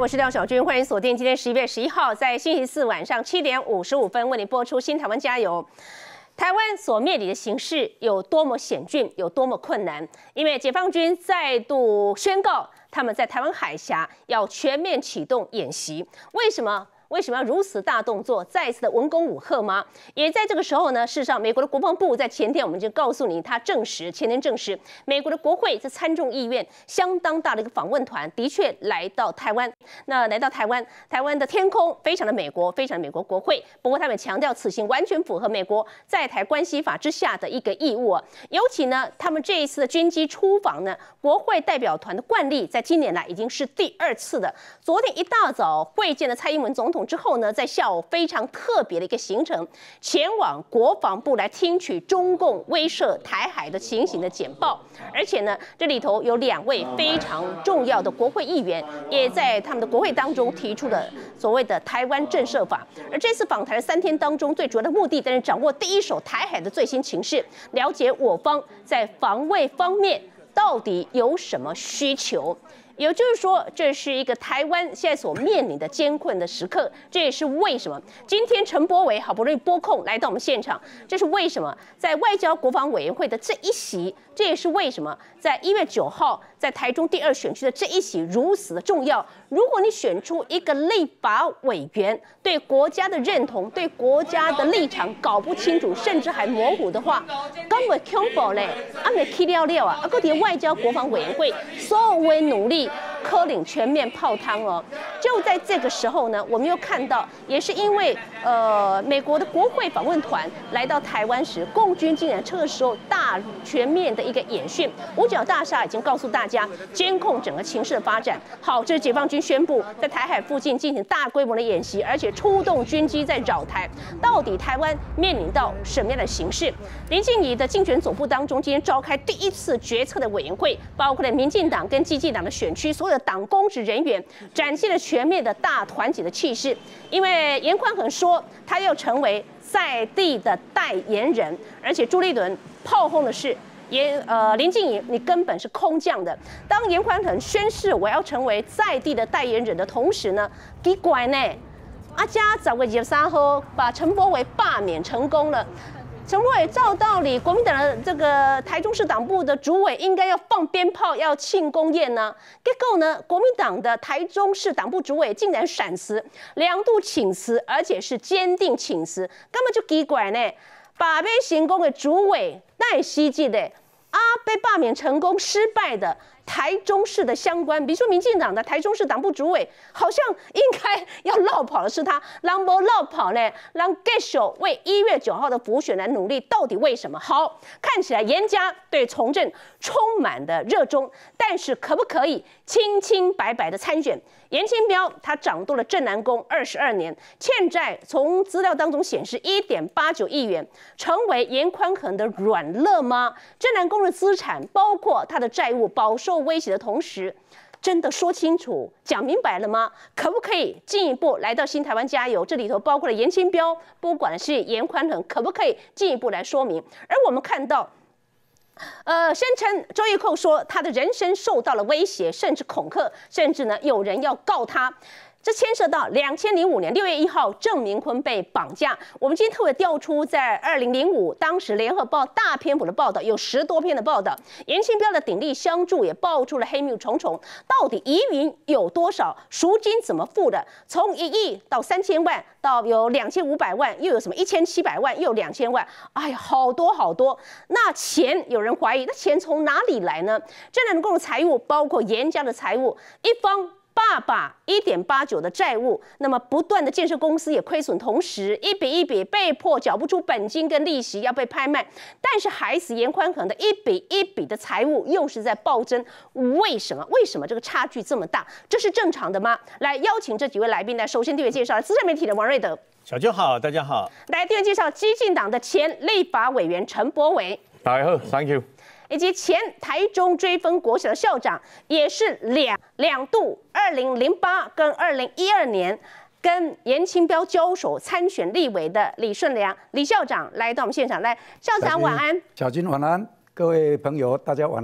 我是廖小军，欢迎锁定今天11月11号，在星期四晚上7点55分为你播出《新台湾加油》。台湾所面临的形势有多么险峻，有多么困难？因为解放军再度宣告，他们在台湾海峡要全面启动演习。为什么要如此大动作，再一次的文攻武吓吗？也在这个时候呢，事实上，美国的国防部在前天我们就告诉你，他前天证实，美国的国会这参众议院相当大的一个访问团的确来到台湾。那来到台湾，台湾的天空非常的美国，非常的美国国会。不过他们强调，此行完全符合美国在台关系法之下的一个义务啊。尤其呢，他们这一次的军机出访呢，国会代表团的惯例，在今年来已经是第2次的。昨天一大早会见了蔡英文总统之后呢，在下午非常特别的一个行程，前往国防部来听取中共威慑台海的情形的简报。而且呢，这里头有2位非常重要的国会议员，也在他们的国会当中提出了所谓的台湾震慑法。而这次访台的3天当中，最主要的目的，但是掌握第一手台海的最新情势，了解我方在防卫方面到底有什么需求。也就是说，这是一个台湾现在所面临的艰困的时刻。这也是为什么今天陈柏惟好不容易拨空来到我们现场，这是为什么在外交国防委员会的这一席，这也是为什么在1月9号在台中第2选区的这一席如此的重要。如果你选出一个立法委员对国家的认同、对国家的立场搞不清楚，甚至还模糊的话，根本恐怖嘞，没去了啊！各地外交国防委员会所有的努力，柯领全面泡汤哦。就在这个时候呢，我们又看到，也是因为美国的国会访问团来到台湾时，共军竟然这个时候全面的一个演训，五角大厦已经告诉大家监控整个情势的发展。好，这是解放军宣布在台海附近进行大规模的演习，而且出动军机在扰台。到底台湾面临到什么样的形势？林静怡的竞选总部当中，今天召开第1次决策的委员会，包括了民进党跟基进党的选区所有的党公职人员，展现了全面的大团结的气势。因为严宽恒说他要成为在地的代言人，而且朱立伦炮轰的是林静怡，你根本是空降的。当严宽恒宣誓我要成为在地的代言人的同时呢，奇怪呢，家10月23号把陈柏惟罢免成功了。陈柏惟照道理，国民党的这个台中市党部的主委应该要放鞭炮，要庆功宴呢。结果呢，国民党的台中市党部主委竟然闪辞，2度请辞，而且是坚定请辞，根本就奇怪呢。罢免成功的主委，那也希冀的被罢免成功失败的台中市的相关，比如说民进党的台中市党部主委，好像应该要落跑的是他，让没落跑呢，让继续为1月9号的补选来努力，到底为什么？好，看起来严家对从政充满的热衷，但是可不可以清清白白的参选？严清标他掌舵了镇南宫22年，欠债从资料当中显示1.89亿元，成为严宽恒的软肋吗？镇南宫的资产包括他的债务饱受威胁的同时，真的说清楚、讲明白了吗？可不可以进一步来到新台湾加油？这里头包括了严清标，不管是严宽恒，可不可以进一步来说明？而我们看到。声称周玉蔻说他的人身受到了威胁，甚至恐吓，甚至呢有人要告他。这牵涉到2005年6月1号郑明坤被绑架。我们今天特别调出在2005当时联合报大篇幅的报道，有10多篇的报道。严清标的鼎力相助也爆出了黑幕重重，到底疑云有多少？赎金怎么付的？从1亿到3000万，到有2500万，又有什么1700万，又有2000万，哎呀，好多好多。那钱有人怀疑，那钱从哪里来呢？镇南宫的财务包括严家的财务，一方。爸爸1.89的债务，那么不断的建设公司也亏损，同时一笔一笔被迫缴不出本金跟利息，要被拍卖。但是孩子严宽恒的一笔一笔的财务又是在暴增，为什么？为什么这个差距这么大？这是正常的吗？来邀请这几位来宾来，首先第一位介绍资深媒体的王瑞德， 小军好，大家好。 来，第二位介绍基进党的前立法委员陈柏惟， 大家好 ，Thank you。 以及前台中追分国小的校长，也是两度2008跟2012年跟严清标交手参选立委的李顺良李校长来到我们现场，来，校长晚安， 小军晚安，各位朋友大家晚安。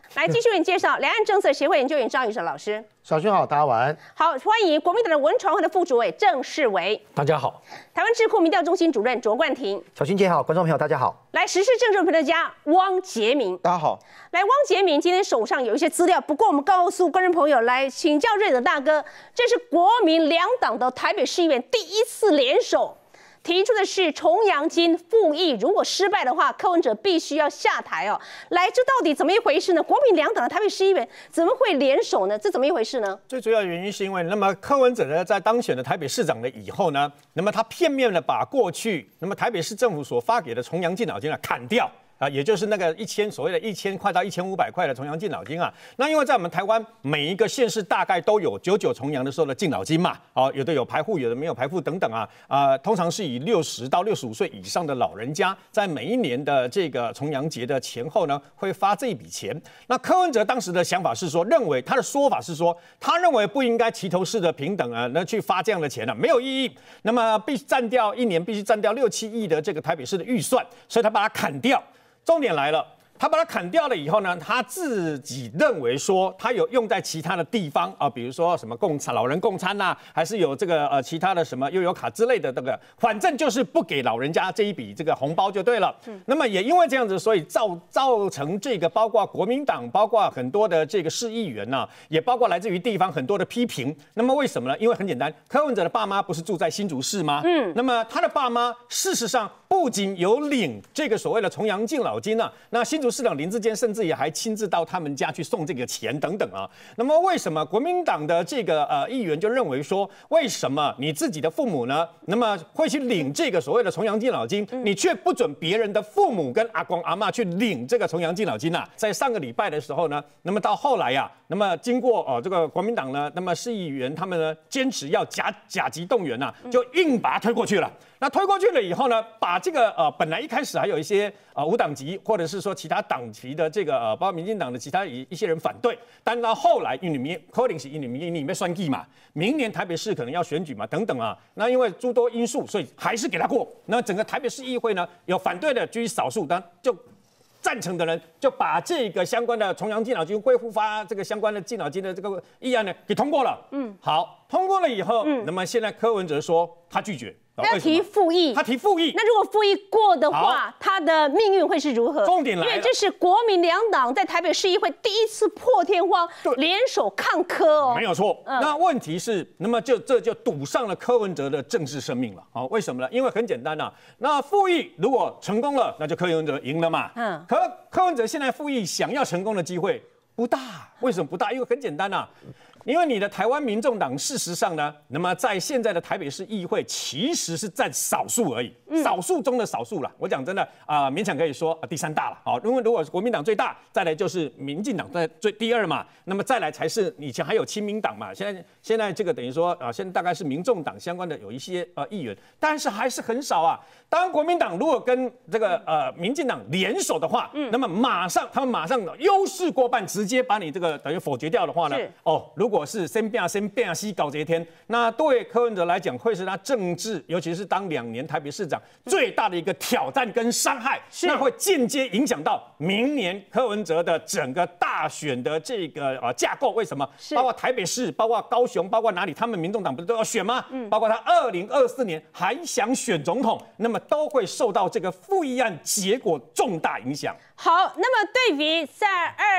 来继续为你介绍两岸政策协会研究员张宇哲老师。 小薰好，大家晚安。 好，欢迎国民党的文传会的副主委郑世维。 大家好。 台湾智库民调中心主任卓冠廷。 小薰姐好，观众朋友大家好。 来，时事政治评论家汪洁民。 大家好。 来，汪洁民今天手上有一些资料，不过我们告诉观众朋友，来请教瑞德大哥，这是国民两党的台北市议员第一次联手。提出的是重阳金复议，如果失败的话，柯文哲必须要下台哦。来，这到底怎么一回事呢？国民两党的台北市议员怎么会联手呢？这怎么一回事呢？ 最主要的原因是因为，那么柯文哲呢，在当选了台北市长了以后呢，那么他片面的把过去那么台北市政府所发给的重阳敬老金砍掉。也就是那个所谓的1000块到1500块的重阳敬老金啊。那因为在我们台湾每一个县市大概都有99重阳的时候的敬老金嘛，有的有排户，有的没有排户等等啊。通常是以60到65岁以上的老人家，在每一年的这个重阳节的前后呢，会发这一笔钱。那柯文哲当时的想法是说，他的说法是说，他认为不应该齐头式的平等那去发这样的钱没有意义。那么一年必须占掉6、7亿的这个台北市的预算，所以他把它砍掉。重点来了，他把它砍掉了以后呢，他自己认为说他有用在其他的地方比如说什么老人共餐还是有这个其他的什么悠游卡之类的反正就是不给老人家这一笔这个红包就对了。那么也因为这样子，所以造成这个包括国民党，包括很多的这个市议员也包括来自于地方很多的批评。那么为什么呢？因为很简单，柯文哲的爸妈不是住在新竹市吗？那么他的爸妈事实上不仅有领这个所谓的重阳敬老金那新竹市长林智坚甚至也还亲自到他们家去送这个钱等等那么为什么国民党的这个议员就认为说，为什么你自己的父母呢，那么会去领这个所谓的重阳敬老金，你却不准别人的父母跟阿公阿嬷去领这个重阳敬老金在上个礼拜的时候呢，那么到后来那么经过这个国民党呢，那么市议员他们呢坚持要甲级动员就硬把它推过去了。那推过去了以后呢，把这个本来一开始还有一些无党籍或者是说其他党籍的这个包括民进党的其他一些人反对，但到后来因为可能是因为你们选举嘛，明年台北市可能要选举嘛等等那因为诸多因素，所以还是给他过。那整个台北市议会呢，有反对的居少数，但就赞成的人就把这个相关的重阳敬老金恢复发这个相关的敬老金的这个议案呢给通过了。好，通过了以后，那么现在柯文哲说他拒绝。 他提复议， 他提复议。 那如果复议过的话，他的命运会是如何？ 重点来了， 因为这是国民两党在台北市议会第一次破天荒联手抗柯没有错。那问题是，那么这就赌上了柯文哲的政治生命了。为什么呢？因为很简单那复议如果成功了，那就柯文哲赢了嘛。柯文哲现在复议想要成功的机会不大。为什么不大？因为很简单因为你的台湾民众党事实上呢，那么在现在的台北市议会其实是占少数而已，少数中的少数了。我讲真的勉强可以说第三大了。因为如果是国民党最大，再来就是民进党在第二嘛，那么再来才是以前还有亲民党嘛。现在这个等于说现在大概是民众党相关的有一些议员，但是还是很少当国民党如果跟这个民进党联手的话，那么他们马上优势过半，直接把你这个等于否决掉的话呢，如果是先变西搞这一天，那对柯文哲来讲会是他政治，尤其是当2年台北市长最大的一个挑战跟伤害，那会间接影响到明年柯文哲的整个大选的这个架构。为什么？包括台北市，包括高雄，包括哪里，他们民众党不是都要选吗？包括他2024年还想选总统，那么都会受到这个复议案结果重大影响。 好，那么对于在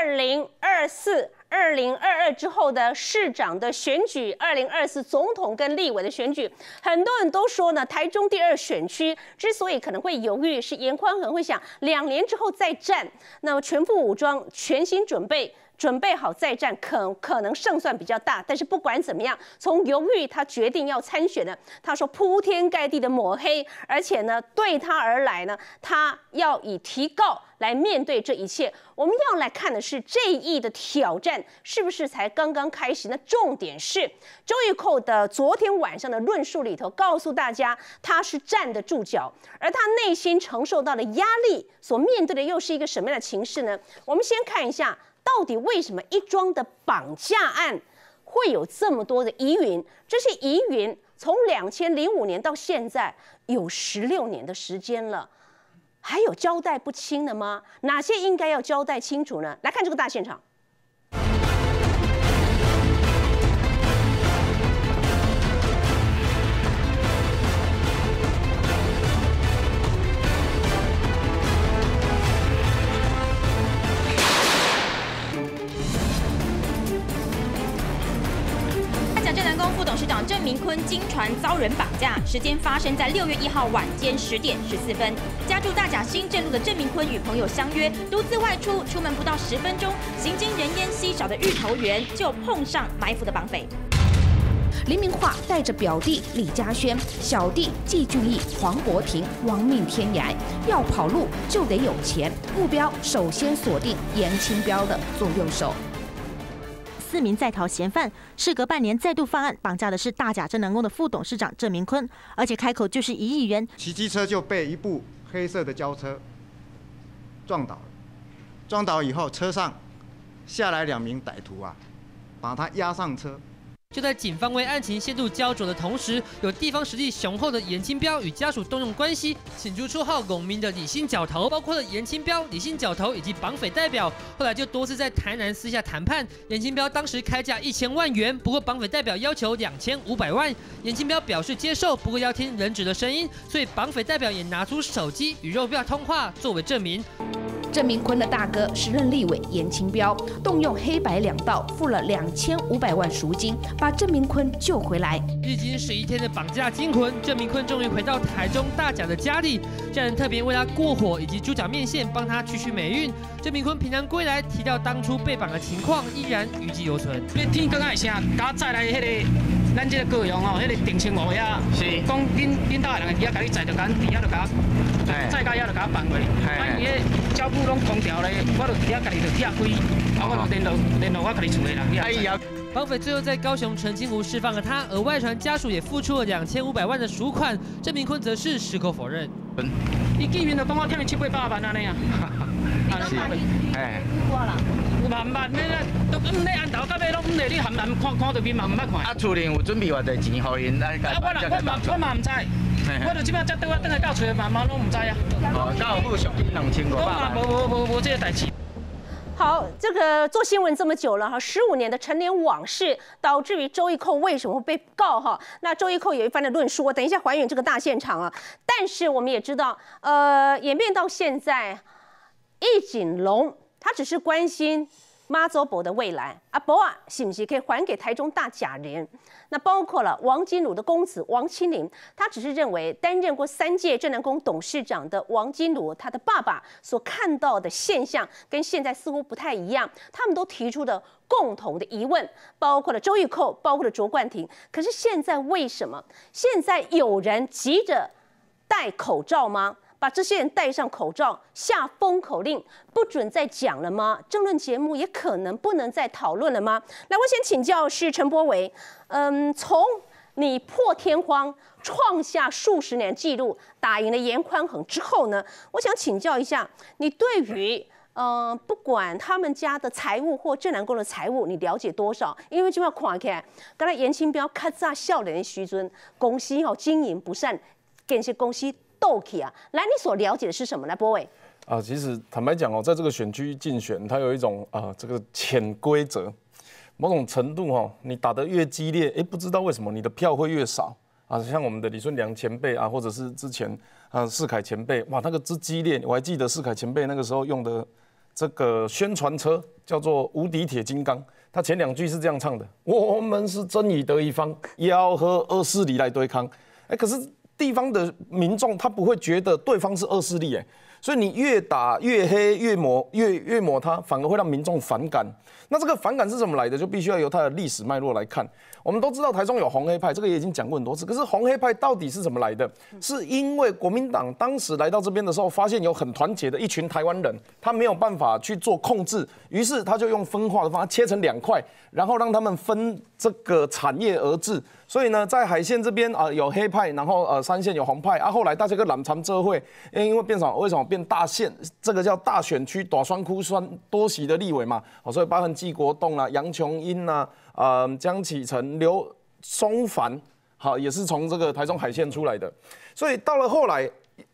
2024、2022之后的市长的选举，2024总统跟立委的选举，很多人都说呢，台中第2选区之所以可能会犹豫，是严宽恒会想2年之后再战，那么全副武装、全心准备好再战，可能胜算比较大。但是不管怎么样，从犹豫他决定要参选的，他说铺天盖地的抹黑，而且呢，对他而来呢，他要以提告来面对这一切。我们要来看的是这一役的挑战是不是才刚刚开始？那重点是周玉蔻的昨天晚上的论述里头告诉大家，他是站得住脚，而他内心承受到的压力所面对的又是一个什么样的情势呢？我们先看一下。到底为什么一桩的绑架案会有这么多的疑云？这些疑云从2005年到现在有16年的时间了， 还有交代不清的吗？哪些应该要交代清楚呢？来看这个大现场。 正南宫副董事长郑明坤经传遭人绑架，时间发生在6月1号晚间10点14分。家住大甲新镇路的郑明坤与朋友相约，独自外出，出门不到10分钟，行经人烟稀少的日头园，就碰上埋伏的绑匪。 林明化带着表弟李嘉轩、小弟季俊义、黄博庭亡命天涯，要跑路就得有钱，目标首先锁定严清标的左右手。 4名在逃嫌犯，事隔半年再度犯案，绑架的是大甲正南宫的副董事长郑明坤，而且开口就是1亿元。 骑机车就被一部黑色的轿车撞倒了，撞倒以后，车上下来2名歹徒把他押上车。 就在警方为案情陷入焦灼的同时，有地方实力雄厚的严清标与家属动用关系，请出绰号“民”的李姓角头，包括了严清标、李姓角头以及绑匪代表。后来就多次在台南私下谈判，严清标当时开价1000万元，不过绑匪代表要求2500万，严清标表示接受，不过要听人质的声音，所以绑匪代表也拿出手机与肉票通话作为证明。 郑明坤的大哥时任立委严清标动用黑白2道，付了2500万赎金，把郑明坤救回来。 历经11天的绑架惊魂，郑明坤终于回到台中大甲的家里，家人特别为他过火以及猪脚面线，帮他驱霉运。郑明坤平安归来，提到当初被绑的情况依然余悸犹存。 你天光仔声，甲载来迄个咱这个高阳迄个定清湖遐，是讲恁兜的人遐甲你载着，甲伫遐就甲载到遐就甲放过。伊迄脚步拢空调咧，我就伫遐家己就拆开，我就联络我家己厝的人。 绑匪最后在高雄澄清湖释放了他，而外传家属也付出了2500万的赎款。郑明坤则是矢口否认。 伊见面就讲我欠伊700-800万安尼啊。 是，哎， 万万咩啦，都你安头到尾拢唔嚟，你含含看到面嘛唔捌看。 厝里有准备偌济钱互因来甲我嘛唔知，我就即摆才倒转来到厝嘛拢唔知啊。 到付赎金2500万。 无这个代志。 好，这个做新闻这么久了哈，15年的陈年往事，导致于周玉蔻为什么会被告哈？那周玉蔻有一番的论述，等一下还原这个大现场啊。但是我们也知道，演变到现在，易景龙他只是关心妈祖婆的未来，婆啊是不是可以还给台中大甲人？那包括了王金鲁的公子王清林，他只是认为担任过3届正南宫董事长的王金鲁，他的爸爸所看到的现象跟现在似乎不太一样，他们都提出的共同的疑问，包括了周玉蔻，包括了卓冠廷。可是现在为什么现在有人急着戴口罩吗？把这些人戴上口罩，下封口令，不准再讲了吗？政论节目也可能不能再讨论了吗？来，我先请教是陈柏惟，从你破天荒创下数十年纪录，打赢了严宽恒之后呢，我想请教一下，你对于不管他们家的财务或正南宫的财务，你了解多少？因为就要看起来，刚才严清标较早少年的时阵，公司经营不善，跟些公司斗起啊！来，你所了解的是什么呢，柏惟？ 其实坦白讲在这个选区竞选，它有一种这个潜规则，某种程度你打得越激烈，不知道为什么你的票会越少像我们的李顺良前辈或者是之前世凯前辈，哇，那个之激烈，我还记得世凯前辈那个时候用的这个宣传车叫做无敌铁金刚，他前2句是这样唱的：我们是正义的一方，要和恶势力来对抗。可是地方的民众他不会觉得对方是恶势力，所以你越打越黑，越抹他，反而会让民众反感。那这个反感是怎么来的？就必须要由它的历史脉络来看。我们都知道台中有红黑派，这个也已经讲过很多次。可是红黑派到底是怎么来的？是因为国民党当时来到这边的时候，发现有很团结的一群台湾人，他没有办法去做控制，于是他就用分化的方法切成2块，然后让他们分这个产业而治。所以呢，在海线这边有黑派，然后3线有红派后来大家个揽长这会，因为变成为什么变大县？这个叫大选区，大酸窟酸多席的立委嘛，所以包含纪国栋杨琼英江启臣、刘松凡，也是从这个台中海线出来的。所以到了后来，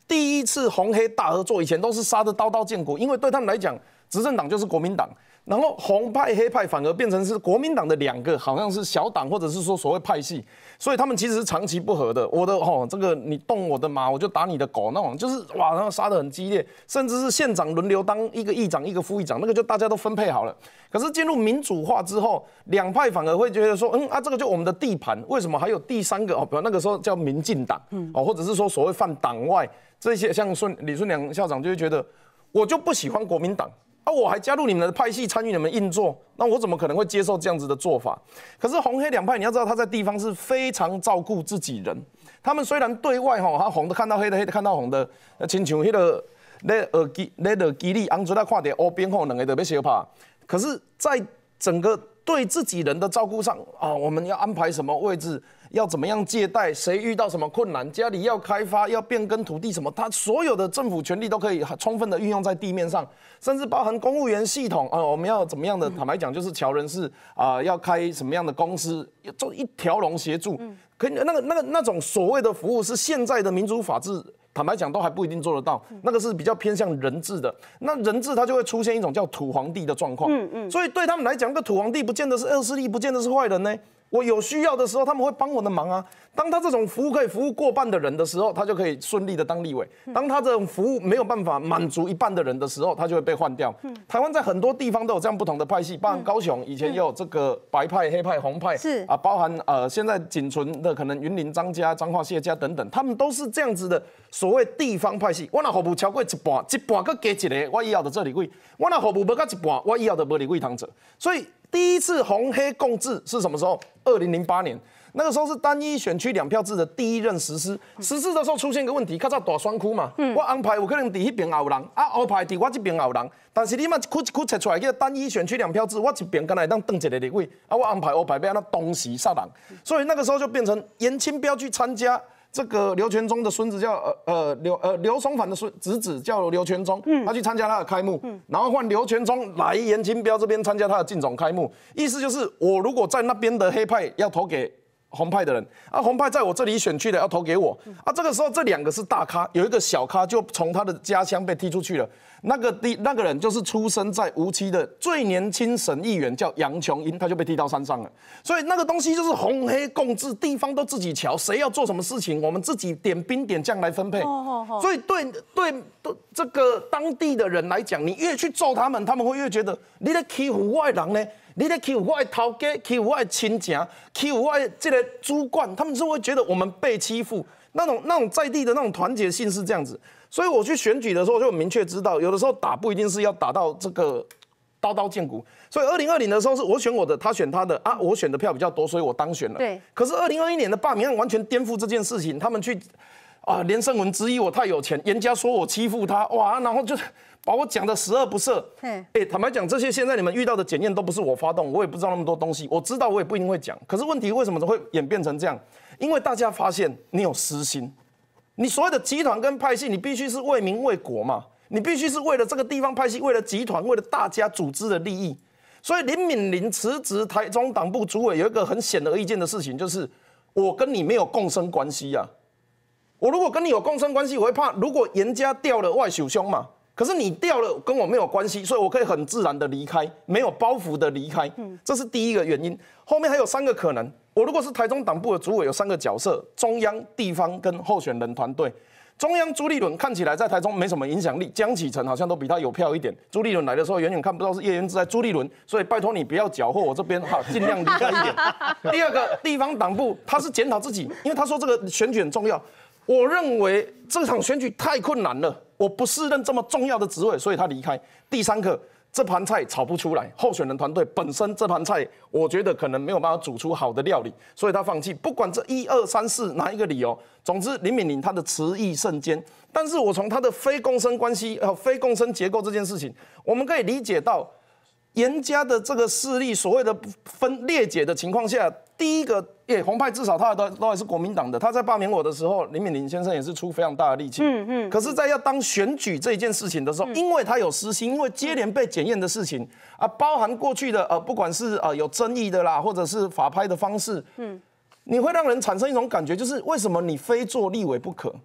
第一次红黑大合作，以前都是杀得刀刀见骨，因为对他们来讲，执政党就是国民党。然后红派黑派反而变成是国民党的2个，好像是小党或者是说所谓派系，所以他们其实是长期不和的。我的这个你动我的马，我就打你的狗那种，就是哇，然后杀得很激烈，甚至是县长轮流当一个议长一个副议长，那个就大家都分配好了。可是进入民主化之后，2派反而会觉得说，这个就我们的地盘，为什么还有第3个比如那个时候叫民进党，或者是说所谓犯党外这些，像李顺良校长就会觉得，我就不喜欢国民党。我还加入你们的派系，参与你们运作，那我怎么可能会接受这样子的做法？可是红黑2派，你要知道他在地方是非常照顾自己人。他们虽然对外他红的看到黑的，黑的看到红的，亲像那个在耳机里昂出来看到乌边2个就要相拍。可是，在整个对自己人的照顾上我们要安排什么位置，要怎么样借贷，谁遇到什么困难，家里要开发、要变更土地什么，他所有的政府权力都可以充分的运用在地面上，甚至包含公务员系统我们要怎么样的？坦白讲，就是侨人士要开什么样的公司，做一条龙协助。可那种所谓的服务，是现在的民主法治。坦白讲，都还不一定做得到，那个是比较偏向人治的。那人治它就会出现一种叫土皇帝的状况。所以对他们来讲，那个土皇帝不见得是恶势力，不见得是坏人呢。我有需要的时候，他们会帮我的忙啊。当他这种服务可以服务过半的人的时候，他就可以顺利的当立委。当他这种服务没有办法满足一半的人的时候，他就会被换掉。台湾在很多地方都有这样不同的派系，包含高雄以前也有这个白派、黑派、红派，是包含现在仅存的可能云林张家、彰化谢家等等，他们都是这样子的所谓地方派系。我若服务超过一半，搁加一个，我以后就做立委；我若服务不到一半，我以后就无立委通做。所以第一次红黑共治是什么时候？2008年。那个时候是单一选区2票制的第一任实施的时候出现一个问题，较早大选区嘛，我安排有可能伫迄边也有人，后排伫我这边也有人，但是你嘛一区切出来叫单一选区2票制，我这边敢若当一个立委，我安排后排要安怎同时杀人，所以那个时候就变成严清标去参加。这个刘全忠的孙子叫刘松凡的侄子叫刘全忠，他去参加他的开幕，然后换刘全忠来严清标这边参加他的竞总开幕，意思就是我如果在那边的黑派要投给红派的人，红派在我这里选区的要投给我，这个时候这2个是大咖，有一个小咖就从他的家乡被踢出去了。那个人就是出生在无锡的最年轻省议员，叫杨琼英，他就被踢到山上了。所以那个东西就是红黑共治，地方都自己瞧，谁要做什么事情，我们自己点兵点将来分配。所以对这个当地的人来讲，你越去揍他们，他们会越觉得你在欺负我的人呢。你在欺负我的头家，欺负我的亲戚，欺负我的这个主管，他们是会觉得我们被欺负，那种在地的那种团结性是这样子。所以我去选举的时候就很明确知道，有的时候打不一定是要打到这个刀刀见骨。所以2020的时候是我选我的，他选他的我选的票比较多，所以我当选了。对。可是2021年的罢免案完全颠覆这件事情，他们去连胜文质疑我太有钱，严家说我欺负他，哇，然后就把我讲的十恶不赦。坦白讲，这些现在你们遇到的检验都不是我发动，我也不知道那么多东西，我知道我也不一定会讲。可是问题为什么会演变成这样？因为大家发现你有私心。你所谓的集团跟派系，你必须是为民为国嘛，你必须是为了这个地方派系，为了集团，为了大家组织的利益。所以林敏玲辞职台中党部主委有一个很显而易见的事情，就是我跟你没有共生关系啊。我如果跟你有共生关系，我会怕如果严家调了外手兄嘛，可是你调了跟我没有关系，所以我可以很自然的离开，没有包袱的离开。这是第一个原因。后面还有3个可能。我如果是台中党部的主委，有3个角色：中央、地方跟候选人团队。中央朱立伦看起来在台中没什么影响力，江启臣好像都比他有票一点。朱立伦来的时候，远远看不到是叶元之在朱立伦，所以拜托你不要搅和我这边，尽量离开一点。第2个地方党部，他是检讨自己，因为他说这个选举很重要。我认为这场选举太困难了，我不适任这么重要的职位，所以他离开。第3个。这盘菜炒不出来，候选人团队本身这盘菜，我觉得可能没有办法煮出好的料理，所以他放弃。不管这1、2、3、4哪一个理由，总之林敏玲她的词意甚坚。但是我从她的非共生关系非共生结构这件事情，我们可以理解到严家的这个势力所谓的裂解的情况下，第一个，红派至少他都还是国民党的，他在罢免我的时候，林敏玲先生也是出非常大的力气。可是，在要当选举这一件事情的时候，因为他有私心，因为接连被检验的事情包含过去的不管是有争议的啦，或者是法拍的方式，你会让人产生一种感觉，就是为什么你非做立委不可？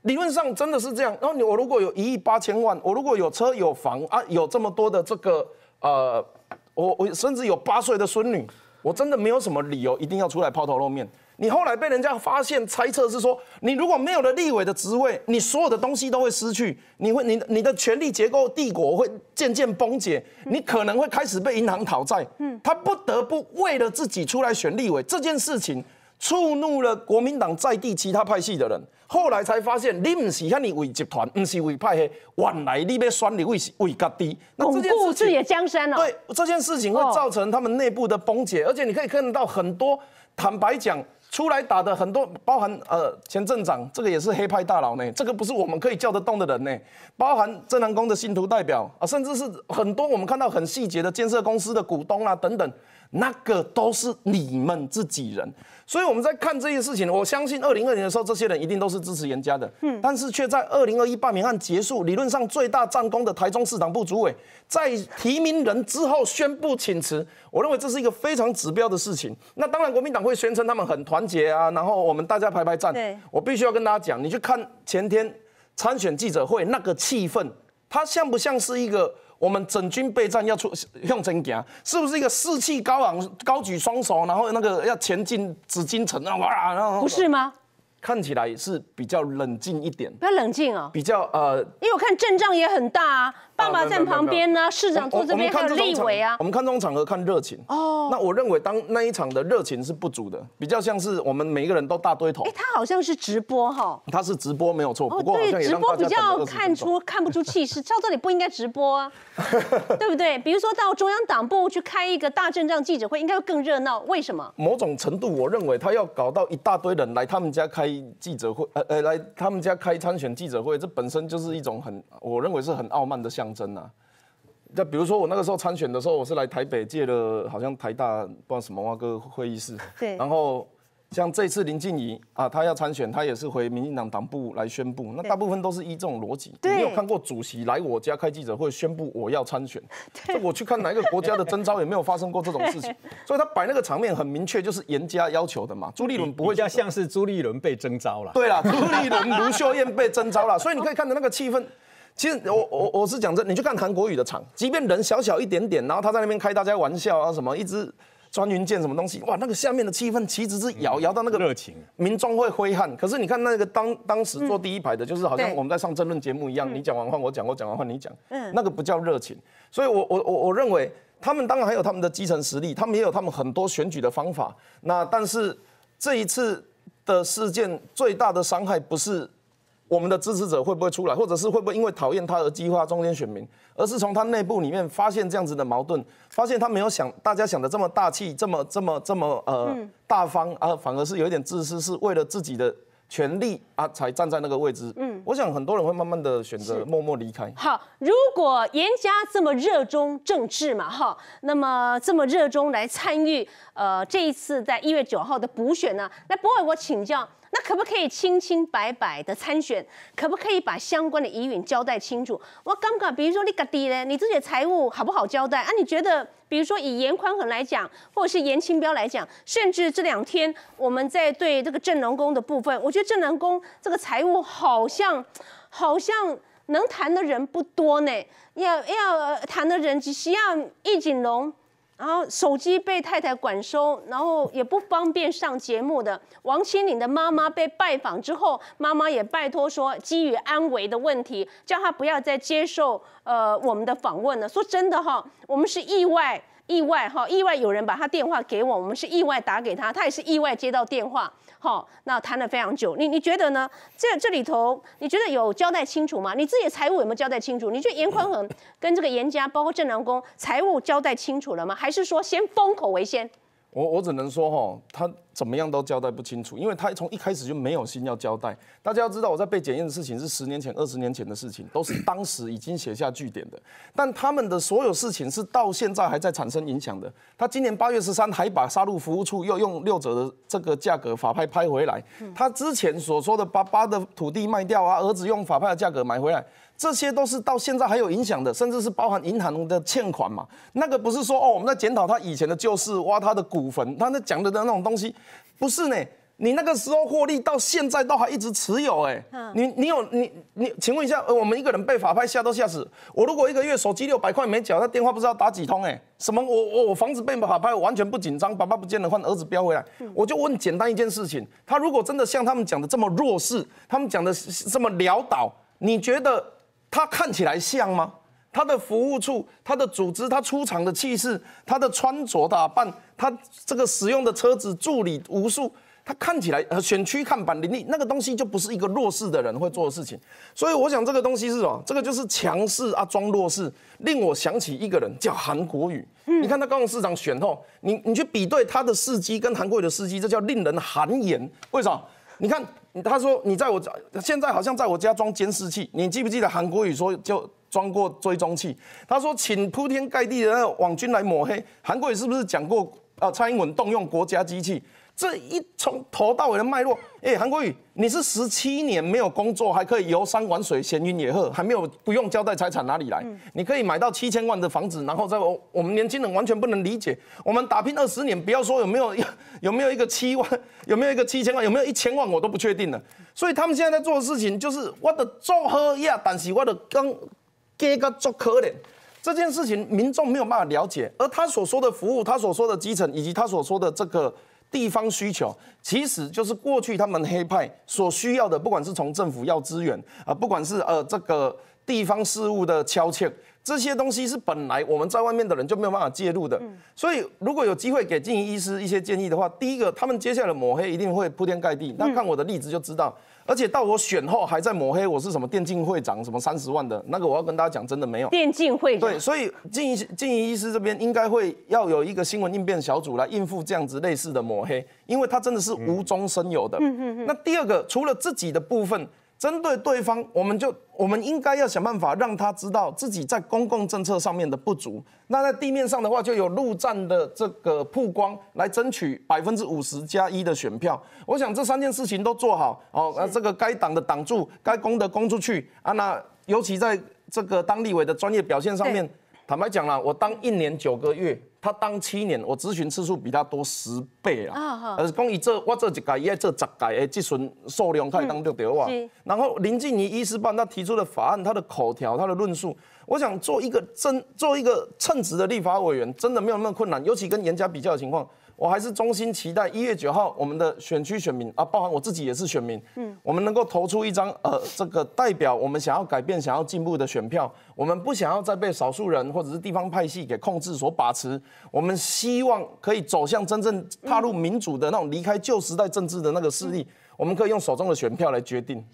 理论上真的是这样。然后我如果有1亿8千万，我如果有车有房啊，有这么多的这个我甚至有8岁的孙女，我真的没有什么理由一定要出来抛头露面。你后来被人家发现猜测是说，你如果没有了立委的职位，你所有的东西都会失去，你的权力结构帝国会渐渐崩解，你可能会开始被银行讨债。他不得不为了自己出来选立委这件事情，触怒了国民党在地其他派系的人。后来才发现，你不是遐尼为集团，不是为派系，原来你要选立委是为家己。 巩固自己的江山哦。 对，这件事情会造成他们内部的崩解，而且你可以看得到很多，坦白讲。出来打的很多，包含前镇长，这个也是黑派大佬呢，这个不是我们可以叫得动的人呢。包含正南宫的信徒代表啊，甚至是很多我们看到很细节的建设公司的股东啊等等，那个都是你们自己人。所以我们在看这些事情，我相信2020年的时候，这些人一定都是支持严家的，但是却在2021罢免案结束，理论上最大战功的台中市党部主委，在提名人之后宣布请辞，我认为这是一个非常指标的事情。那当然，国民党会宣称他们很团结啊，然后我们大家排排站。我必须要跟大家讲，你去看前天参选记者会那个气氛，它像不像是一个？我们整军备战要向前行，是不是一个士气高昂、高举双手，然后那个要前进紫禁城啊？哇，然后不是吗？ 看起来是比较冷静一点， 比较冷静哦， 比较因为我看阵仗也很大啊，爸爸站旁边呢，市长坐这边，还有立委啊。 我们看这种场合看热情哦。那我认为那一场的热情是不足的，比较像是我们每一个人都大堆头。 他好像是直播哈， 他是直播没有错，不过对，直播比较看不出气势，照这里不应该直播啊，对不对？比如说到中央党部去开一个大阵仗记者会，应该会更热闹，为什么？ 某种程度，我认为他要搞到一大堆人来他们家开记者会，来他们家开参选记者会，这本身就是一种我认为是很傲慢的象征啊。那比如说我那个时候参选的时候，我是来台北借了好像台大不知道什么挖个会议室， 对， 然后像这次林静怡啊，她要参选，她也是回民进党党部来宣布，那大部分都是依这种逻辑。你没有看过主席来我家开记者会宣布我要参选，这我去看哪一个国家的征召也没有发生过这种事情，所以他摆那个场面很明确，就是严加要求的嘛。朱立伦不会比较像是朱立伦被征召了， 对啦，朱立伦、卢秀燕被征召了，所以你可以看到那个气氛。其实我是讲真，你去看韩国瑜的场，即便人小小一点点，然后他在那边开大家玩笑啊，什么一支穿云箭什么东西，哇，那个下面的气氛其实是摇到那个热情， 民众会挥汗。可是你看那个当时坐第一排的，就是好像我们在上政论节目一样，你讲完话我讲，我讲完话你讲，那个不叫热情。所以我认为他们当然还有他们的基层实力，他们也有他们很多选举的方法。那但是这一次的事件最大的伤害不是我们的支持者会不会出来，或者是会不会因为讨厌他而激化中间选民，而是从他内部里面发现这样子的矛盾，发现他没有大家想的这么大气，这么大方啊，反而是有一点自私，是为了自己的权利啊才站在那个位置。我想很多人会慢慢的选择默默离开。 好，如果严家这么热衷政治嘛，哈，那么这么热衷来参与这一次在1月9号的补选呢，那博伟我请教。那可不可以清清白白的参选？可不可以把相关的疑云交代清楚？我刚刚，比如说你自己呢，你自己的财务好不好交代啊？你觉得，比如说以严宽恒来讲，或者是严清标来讲，甚至这2天我们在对这个郑农工的部分，我觉得郑农工这个财务好像能谈的人不多呢。要谈的人只需要易景龙。然后手机被太太管收，然后也不方便上节目的王清岭的妈妈被拜访之后，妈妈也拜托说，基于安危的问题，叫他不要再接受我们的访问了。说真的哈，我们是意外有人把他电话给我们是意外打给他，他也是意外接到电话。好，那谈了非常久，你觉得呢？这里头你觉得有交代清楚吗？你自己的财务有没有交代清楚？你觉得严宽恒跟这个严家，包括郑良恭财务交代清楚了吗？还是说先封口为先？ 我只能说他怎么样都交代不清楚，因为他从一开始就没有心要交代。大家要知道，我在被检验的事情是10年前、20年前的事情，都是当时已经写下句点的。但他们的所有事情是到现在还在产生影响的。他今年8月13还把杀戮服务处又用6折的这个价格法拍拍回来。他之前所说的把的土地卖掉啊，儿子用法拍的价格买回来。这些都是到现在还有影响的，甚至是包含银行的欠款嘛。那个不是说我们在检讨他以前的旧事，挖他的股份，他那讲的那种东西，不是呢。 你那个时候获利到现在都还一直持有，哎，你，请问一下，我们一个人被法拍吓都吓死。我如果一个月手机600块没缴，那电话不知道打几通，哎，什么我房子被法拍，我完全不紧张，爸爸不见了换儿子标回来，我就问简单一件事情，他如果真的像他们讲的这么弱势，他们讲的这么潦倒，你觉得他看起来像吗？他的服务处、他的组织、他出场的气势、他的穿着打扮、他这个使用的车子、助理无数。他看起来选区看板林立，那个东西就不是一个弱势的人会做的事情，所以我想这个东西是什么？这个就是强势啊装弱势，令我想起一个人叫韩国瑜。你看他高雄市长选后，你去比对他的事迹跟韩国瑜的事迹，这叫令人汗颜。为什么？你看他说你在我现在好像在我家装监视器，你记不记得韩国瑜说就装过追踪器？他说请铺天盖地的那个网军来抹黑，韩国瑜是不是讲过蔡英文动用国家机器？这一从头到尾的脉络，韩国瑜，你是17年没有工作，还可以游山玩水、闲云野鹤，还没有不用交代财产哪里来？你可以买到7000万的房子，然后我们年轻人完全不能理解，我们打拼20年，不要说有没有一个7万，有没有一个7000万，有没有1000万，我都不确定了。所以他们现在在做的事情就是我的做好呀，但是我的给个做可怜。这件事情民众没有办法了解，而他所说的服务，他所说的基层，以及他所说的这个地方需求，其实就是过去他们黑派所需要的，不管是从政府要资源不管是这个地方事务的敲切，这些东西是本来我们在外面的人就没有办法介入的。所以如果有机会给静怡医师一些建议的话，第一个，他们接下来的抹黑一定会铺天盖地。那看我的例子就知道。而且到我选后还在抹黑我是什么电竞会长，什么30万的那个，我要跟大家讲，真的没有电竞会长。 对，所以静怡医师这边应该会要有一个新闻应变小组来应付这样子类似的抹黑，因为他真的是无中生有的。那第二个，除了自己的部分，针对对方，我们应该要想办法让他知道自己在公共政策上面的不足。那在地面上的话，就有陆战的这个曝光来争取50+1的选票。我想这3件事情都做好这个该挡的挡住，该攻的攻出去那尤其在这个当立委的专业表现上面，坦白讲啦，我当1年9个月，他当7年，我咨询次数比他多10倍啦。讲我做1届，伊爱做10届的咨询数量，他会当得到哇。然后林静怡医师办他提出的法案，他的口条，他的论述，我想做一个称职的立法委员，真的没有那么困难。尤其跟严家比较的情况，我还是衷心期待1月9号我们的选区选民包含我自己也是选民，我们能够投出一张这个代表我们想要改变、想要进步的选票。我们不想要再被少数人或者是地方派系给控制所把持，我们希望可以走向真正踏入民主的那种离开旧时代政治的那个势力，我们可以用手中的选票来决定。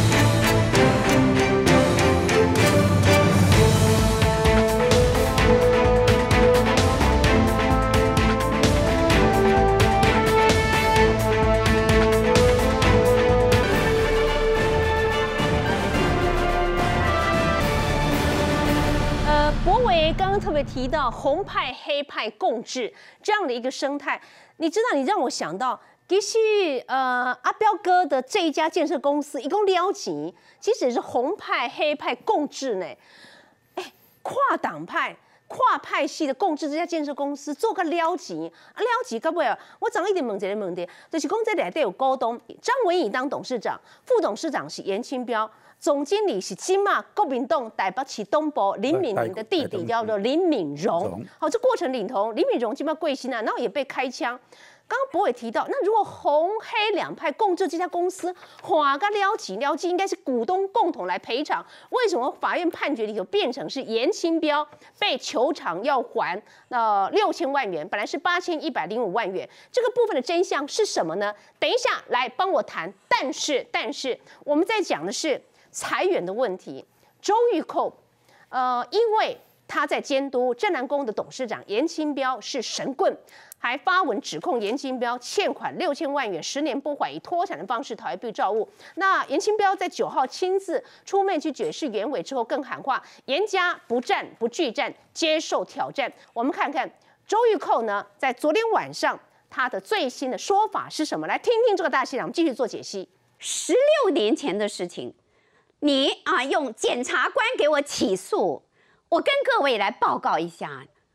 柏惟刚刚特别提到红派黑派共治这样的一个生态，你知道，你让我想到，其实阿彪哥的这一家建设公司一共了钱，其实也是红派黑派共治呢。跨党派、跨派系的共治这家建设公司做个了钱，了钱到尾我长一点问一个问题，就是讲这内底有股东，张文颖当董事长，副董事长是严清标。总经理是金马国民党台北市东部林敏玲的弟弟，叫做林敏荣。好，这过程里头，林敏荣金马贵姓然后也被开枪。刚刚柏惟提到，那如果红黑两派共治这家公司，花个了钱应该是股东共同来赔偿。为什么法院判决里头变成是严清标被求偿要还6000万元，本来是8105万元？这个部分的真相是什么呢？等一下来帮我谈。但是我们在讲的是裁员的问题。周玉蔻，因为他在监督正南宫的董事长严清标是神棍，还发文指控严清标欠款6000万元，10年不还，以脱产的方式逃避债务。那严清标在9号亲自出面去解释原委之后，更喊话严家不战不惧战，接受挑战。我们看看周玉蔻呢，在昨天晚上他的最新的说法是什么？来听听这个大戏场，我们继续做解析。 16年前的事情，你用检察官给我起诉，我跟各位来报告一下。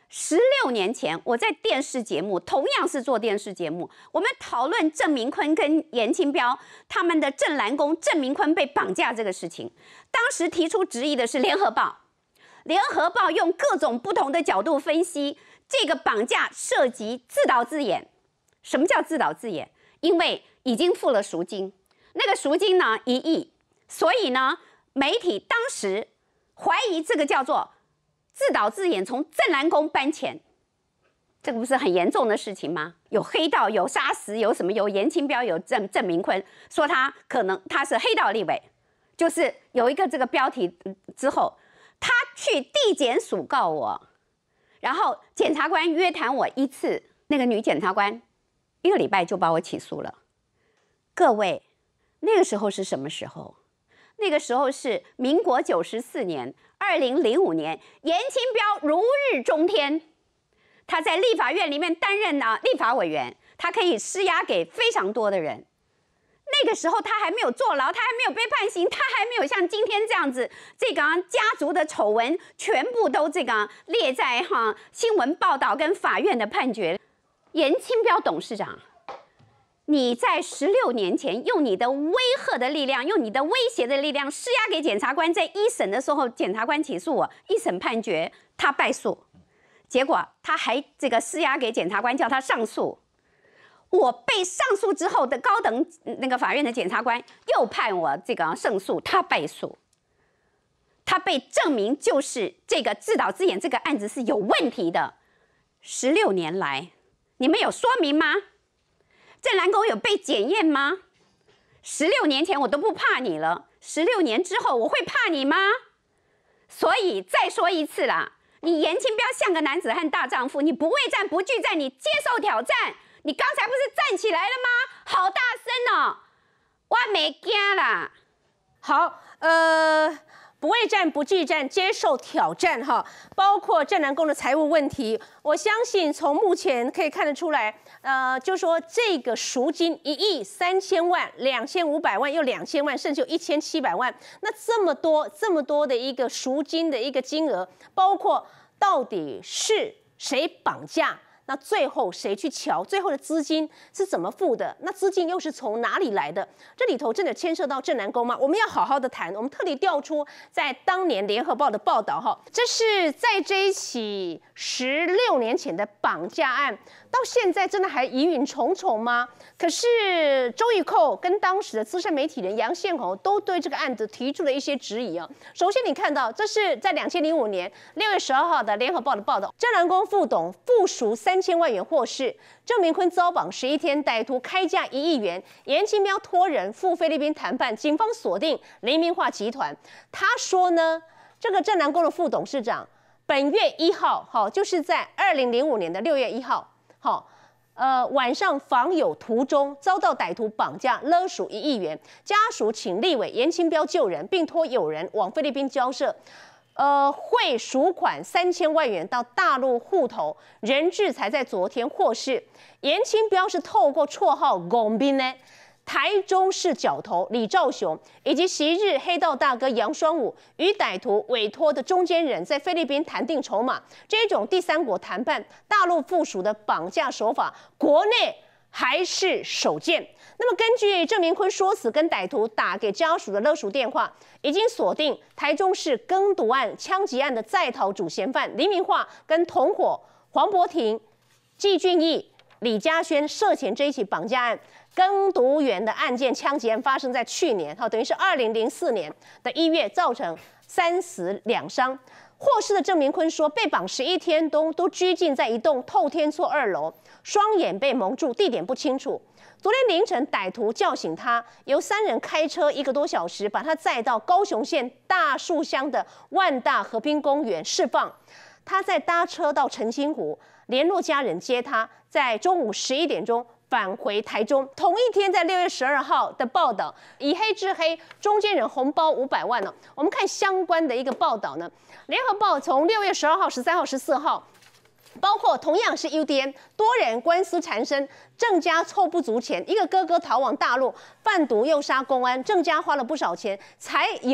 16年前，我在电视节目，同样是做电视节目，我们讨论郑明坤跟严清标他们的正蓝宫郑明坤被绑架这个事情。当时提出质疑的是联合报，联合报用各种不同的角度分析这个绑架涉及自导自演。什么叫自导自演？因为已经付了赎金，那个赎金呢1亿，所以呢，媒体当时怀疑这个叫做自导自演，从正蓝宫搬钱，这个不是很严重的事情吗？有黑道，有杀死，有什么？有严清标，有郑明坤，说他可能他是黑道立委，就是有一个这个标题之后，他去地检署告我，然后检察官约谈我1次，那个女检察官1个礼拜就把我起诉了。各位，那个时候是什么时候？那个时候是民国94年，2005年，严清标如日中天，他在立法院里面担任立法委员，他可以施压给非常多的人。那个时候他还没有坐牢，他还没有被判刑，他还没有像今天这样子，这个家族的丑闻全部都这个列在新闻报道跟法院的判决。严清标董事长，你在16年前用你的威吓的力量，用你的威胁的力量施压给检察官，在1审的时候，检察官起诉我，1审判决他败诉，结果他还这个施压给检察官，叫他上诉。我被上诉之后的高等那个法院的检察官又判我这个胜诉，他败诉，他被证明就是这个自导自演这个案子是有问题的。16年来，你们有说明吗？正蓝宫有被检验吗？16年前我都不怕你了，16年之后我会怕你吗？所以再说一次啦，你严清标像个男子汉大丈夫，你不畏战不惧战，你接受挑战。你刚才不是站起来了吗？好大声哦！我没惊啦。 好，不畏战不惧战，接受挑战哈，包括正蓝宫的财务问题，我相信从目前可以看得出来，就说这个赎金1亿3000万、2500万又2000万，甚至有1700万，那这么多的一个赎金的一个金额，包括到底是谁绑架？那最后谁去瞧？最后的资金是怎么付的？那资金又是从哪里来的？这里头真的牵涉到正蓝宫吗？我们要好好的谈。我们特地调出在当年联合报的报道哈，这是在这一起16年前的绑架案，到现在真的还疑云重重吗？可是周玉蔻跟当时的资深媒体人杨宪宏都对这个案子提出了一些质疑啊。首先你看到这是在2005年6月12号的联合报的报道，正蓝宫副董付赎3000万元获释，郑明坤遭绑11天，歹徒开价1亿元，严清标托人赴菲律宾谈判，警方锁定黎明化集团。他说呢，这个正蓝宫的副董事长本月1号，就是在2005年的6月1号，晚上访友途中遭到歹徒绑架勒赎1亿元，家属请立委严清标救人，并托友人往菲律宾交涉。汇赎款3000万元到大陆户头，人质才在昨天获释。严清标是透过绰号“拱兵”呢，台中市角头李兆雄以及昔日黑道大哥杨双武与歹徒委托的中间人，在菲律宾谈定筹码。这种第三国谈判大陆附属的绑架手法，国内还是首见。那么根据郑明坤说辞跟歹徒打给家属的勒赎电话，已经锁定台中市耕毒案枪击案的在逃主嫌犯黎明化跟同伙黄博庭、季俊义、李嘉轩涉嫌这一起绑架案。耕毒园的案件枪击案发生在去年，等于是2004年的1月，造成3死2伤。获释的郑明坤说，被绑11天都拘禁在一栋透天厝2楼，双眼被蒙住，地点不清楚。昨天凌晨，歹徒叫醒他，由3人开车1个多小时，把他载到高雄县大树乡的万大河滨公园释放。他再搭车到澄清湖，联络家人接他，在中午11点钟返回台中。同一天，在6月12号的报道，以黑制黑，中间人红包500万呢。我们看相关的一个报道呢，联合报从6月12号、13号、14号。包括同样是 UDN 多人官司缠身，郑家凑不足钱，一个哥哥逃往大陆贩毒又杀公安，郑家花了不少钱，才由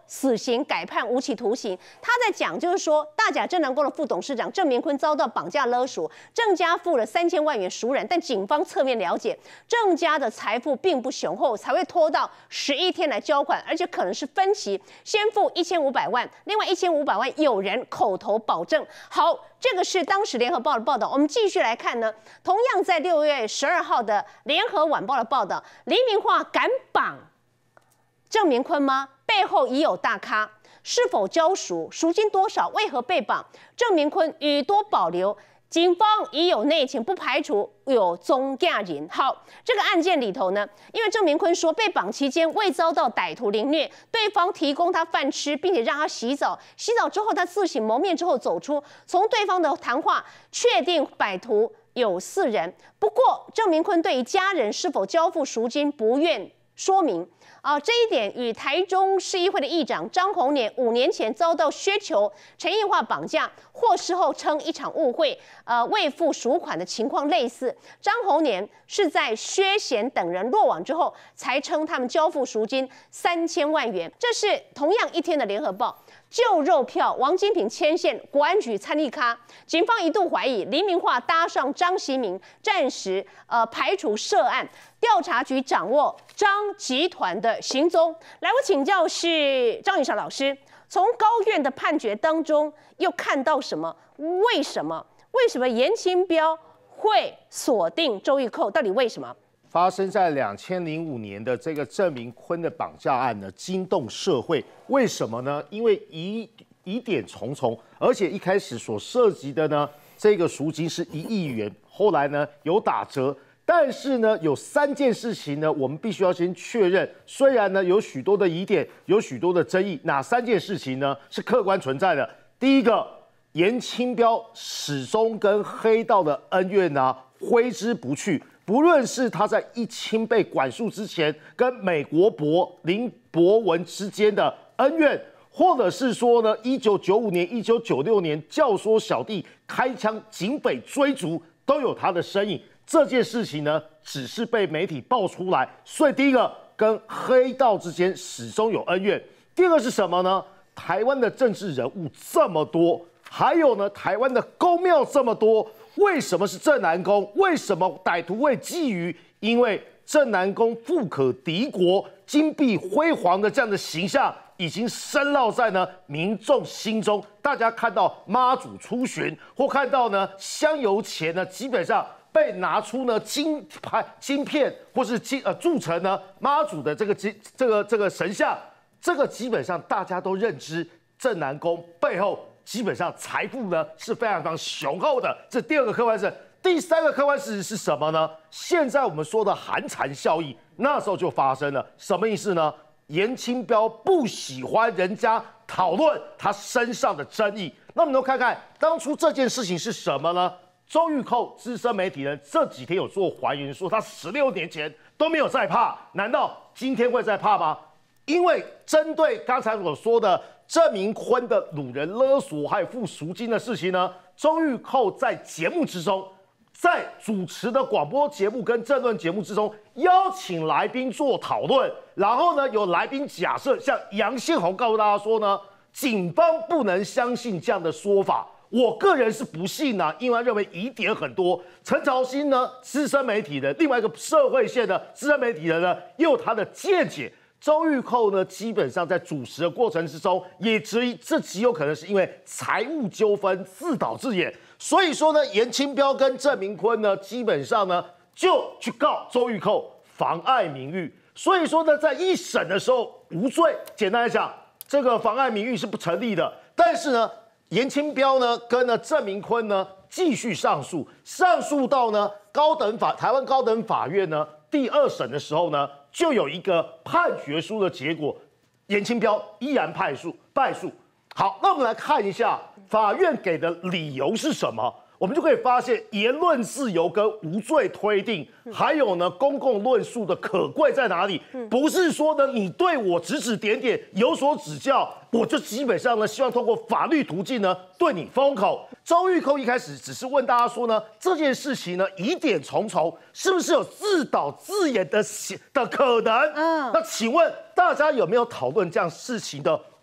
死刑改判无期徒刑。他在讲就是说，大甲镇南宫的副董事长郑明坤遭到绑架勒索，郑家付了3000万元赎人，但警方侧面了解，郑家的财富并不雄厚，才会拖到11天来交款，而且可能是分期，先付1500万，另外1500万有人口头保证。好，这个是当时联合报的报道。我们继续来看呢，同样在6月12号的联合晚报的报道，黎明化敢绑郑明坤吗？背后已有大咖，是否交赎？赎金多少？为何被绑？郑明坤予多保留，警方已有内情，不排除有宗驾人。好，这个案件里头呢，因为郑明坤说被绑期间未遭到歹徒凌虐，对方提供他饭吃，并且让他洗澡，洗澡之后他自行蒙面之后走出，从对方的谈话确定歹徒有4人。不过郑明坤对于家人是否交付赎金不愿说明。这一点与台中市议会的议长张宏年5年前遭到薛球陈义化绑架，获释后称一场误会，未付赎款的情况类似。张宏年是在薛贤等人落网之后，才称他们交付赎金3000万元。这是同样一天的联合报。旧肉票，王金平牵线，国安局参与咖，警方一度怀疑黎明化搭上张习明，暂时排除涉案。调查局掌握张集团的行踪。来，我请教是张宇翔老师，从高院的判决当中又看到什么？为什么严清标会锁定周玉蔻？到底为什么？ 发生在2005年的这个郑明坤的绑架案呢，惊动社会。为什么呢？因为疑点重重，而且一开始所涉及的呢，这个赎金是1亿元，后来呢有打折。但是呢，有3件事情呢，我们必须要先确认。虽然呢有许多的疑点，有许多的争议，哪3件事情呢是客观存在的？第一个，严清标始终跟黑道的恩怨呢挥之不去。不论是他在一清被管束之前跟美国林博文之间的恩怨，或者是说呢，1995年、1996年教唆小弟开枪警匪追逐，都有他的身影。这件事情呢，只是被媒体爆出来，所以第一个跟黑道之间始终有恩怨。第二个是什么呢？台湾的政治人物这么多，还有呢，台湾的宫庙这么多。为什么是镇南宫？为什么歹徒会觊觎？因为镇南宫富可敌国、金碧辉煌的这样的形象，已经深烙在呢民众心中。大家看到妈祖出巡，或看到呢香油钱呢，基本上被拿出呢金片，或是铸成呢妈祖的这个神像，这个基本上大家都认知镇南宫背后。基本上财富呢是非常非常雄厚的，这第2个客观事实。第3个客观事实是什么呢？现在我们说的寒蝉效应，那时候就发生了，什么意思呢？严清标不喜欢人家讨论他身上的争议。那我们都看看当初这件事情是什么呢？周玉蔻资深媒体人这几天有做还原，说他16年前都没有在怕，难道今天会在怕吗？因为针对刚才所说的郑明坤的掳人勒索还有付赎金的事情呢，周玉蔻在节目之中，在主持的广播节目跟政论节目之中邀请来宾做讨论，然后呢有来宾假设，像杨宪宏告诉大家说呢，警方不能相信这样的说法。我个人是不信啊，因为认为疑点很多。陈朝兴呢，资深媒体人，另外一个社会线的资深媒体人呢，也有他的见解。周玉蔻呢，基本上在主持的过程之中，也质疑这极有可能是因为财务纠纷自导自演。所以说呢，严清标跟郑明坤呢，基本上呢就去告周玉蔻妨碍名誉。所以说呢，在一审的时候无罪。简单来讲，这个妨碍名誉是不成立的。但是呢，严清标呢跟郑明坤呢继续上诉，上诉到呢台湾高等法院呢第2审的时候呢。就有一个判决书的结果，严清标依然败诉。好，那我们来看一下法院给的理由是什么。我们就可以发现言论自由跟无罪推定，还有呢公共论述的可贵在哪里？不是说呢你对我指指点点有所指教，我就基本上呢希望通过法律途径呢对你封口。周玉蔻一开始只是问大家说呢这件事情呢疑点重重，是不是有自导自演的可能？那请问大家有没有讨论这样事情的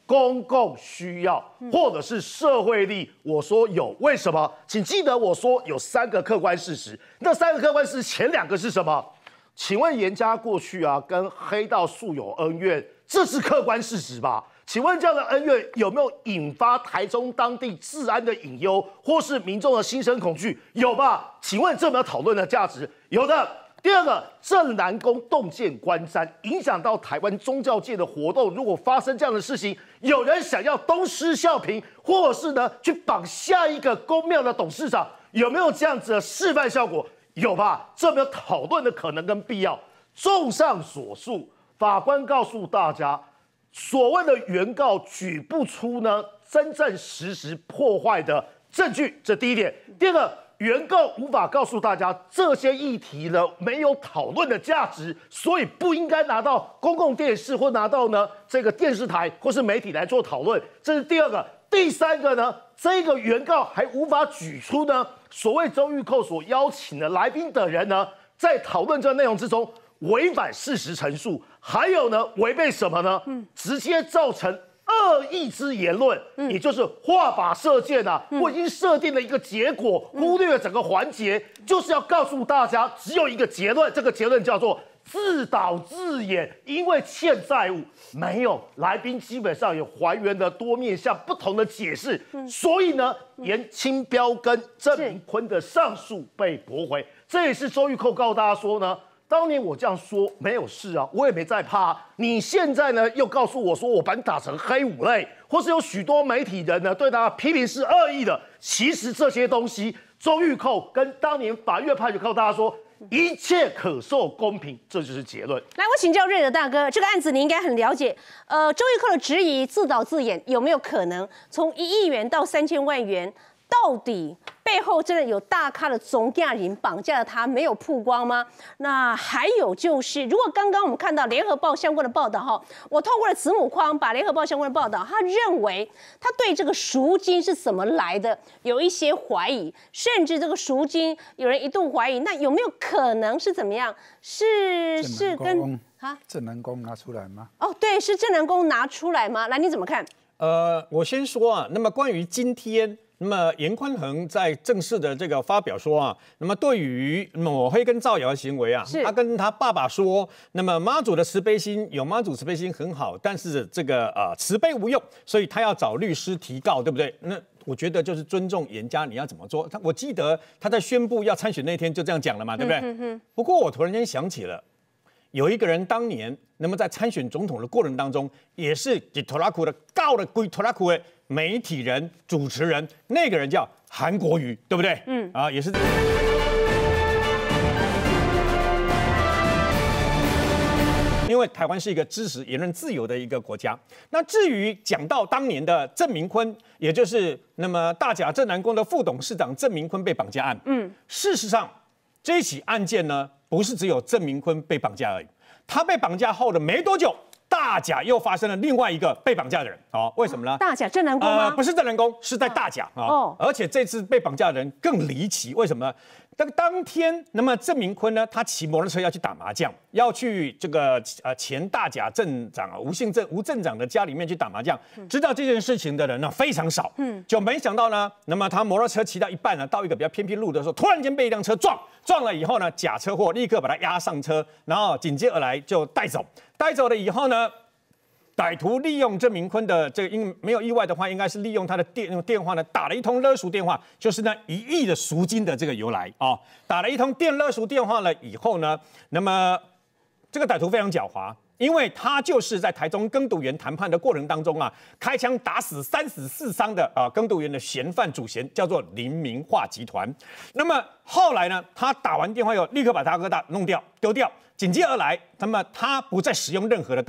公共需要，或者是社会利益。我说有，为什么？请记得我说有3个客观事实。那3个客观事实，前2个是什么？请问严家过去啊跟黑道素有恩怨，这是客观事实吧？请问这样的恩怨有没有引发台中当地治安的隐忧，或是民众的心生恐惧？有吧？请问这有没有讨论的价值？有的。第2个，镇南宫洞见关山，影响到台湾宗教界的活动。如果发生这样的事情，有人想要东施效颦，或者是呢去绑下一个宫庙的董事长，有没有这样子的示范效果？有吧？这有没有讨论的可能跟必要？综上所述，法官告诉大家，所谓的原告举不出呢真正实质破坏的证据，这第1点。第2个。原告无法告诉大家这些议题呢没有讨论的价值，所以不应该拿到公共电视或拿到呢这个电视台或是媒体来做讨论。这是第2个。第3个呢，这个原告还无法举出呢所谓周玉蔻所邀请的来宾的人呢，在讨论这个内容之中违反事实陈述，还有呢违背什么呢？直接造成恶意之言论，也就是画靶射箭啊！我已经设定了一个结果，忽略了整个环节，就是要告诉大家只有一个结论，这个结论叫做自导自演，因为欠债务。没有来宾基本上也还原了多面向不同的解释，所以呢，严清标跟郑明坤的上诉被驳回。这也是周玉蔻告诉大家说呢。当年我这样说没有事啊，我也没在怕。你现在呢又告诉我说我把你打成黑五类，或是有许多媒体人呢对他批评是恶意的。其实这些东西，周玉蔻跟当年法院判决告诉大家说一切可受公平，这就是结论。 来，我请教瑞德大哥，这个案子你应该很了解。周玉蔻的质疑自导自演有没有可能从1亿元到3000万元？到底背后真的有大咖的总价人绑架了他，没有曝光吗？那还有就是，如果刚刚我们看到联合报相关的报道哈，我透过了子母框把联合报相关的报道，他认为他对这个赎金是怎么来的有一些怀疑，甚至这个赎金有人一度怀疑，那有没有可能是怎么样？是跟镇南宫拿出来吗？ 哦，对，是镇南宫拿出来吗？来，你怎么看？ 我先说啊，那么关于今天。那么严宽恒在正式的这个发表说啊，那么对于抹黑跟造谣的行为啊，他跟他爸爸说，那么妈祖的慈悲心有妈祖慈悲心很好，但是这个慈悲无用，所以他要找律师提告，对不对？那我觉得就是尊重严家，你要怎么做？我记得他在宣布要参选那天就这样讲了嘛，对不对？不过我突然间想起了。有一个人当年，那么在参选总统的过程当中，也是给拖拉库的告了归拖拉库的媒体人、主持人，那个人叫韩国瑜，对不对？也是。因为台湾是一个支持言论自由的一个国家。那至于讲到当年的郑明坤，也就是那么大甲镇南宫的副董事长郑明坤被绑架案，事实上这起案件呢。不是只有郑明坤被绑架而已，他被绑架后的没多久，大甲又发生了另外一个被绑架的人。为什么呢？ 大甲镇南宫吗？ 不是镇南宫，是在大甲而且这次被绑架的人更离奇，为什么呢？当天，那么郑明坤呢，他骑摩托车要去打麻将，要去这个前大甲镇长吴镇长的家里面去打麻将。知道这件事情的人呢非常少，就没想到呢，那么他摩托车骑到一半呢，到一个比较偏僻路的时候，突然间被一辆车撞了以后呢，假车祸立刻把他押上车，然后紧接而来就带走了以后呢。歹徒利用郑明坤的这个，因为没有意外的话，应该是利用他的电话呢，打了一通勒赎电话，就是那1亿的赎金的这个由来啊。打了一通勒赎电话了以后呢，那么这个歹徒非常狡猾，因为他就是在台中耕读员谈判的过程当中啊，开枪打死3死4伤的耕读员的嫌犯主嫌叫做林明化集团。那么后来呢，他打完电话以后，立刻把大哥弄掉丢掉，紧接而来，那么他不再使用任何的。